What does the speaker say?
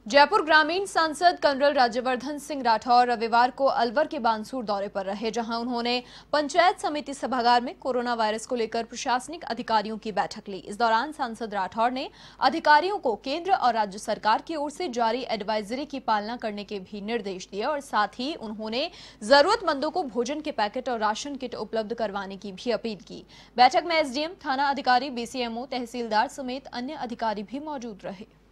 जयपुर ग्रामीण सांसद कर्नल राज्यवर्धन सिंह राठौर रविवार को अलवर के बानसूर दौरे पर रहे, जहां उन्होंने पंचायत समिति सभागार में कोरोना वायरस को लेकर प्रशासनिक अधिकारियों की बैठक ली। इस दौरान सांसद राठौर ने अधिकारियों को केंद्र और राज्य सरकार की ओर से जारी एडवाइजरी की पालना करने के भी निर्देश दिए और साथ ही उन्होंने जरूरतमंदों को भोजन के पैकेट और राशन किट उपलब्ध करवाने की भी अपील की। बैठक में एसडीएम, थाना अधिकारी, बीसीएमओ, तहसीलदार समेत अन्य अधिकारी भी मौजूद रहे।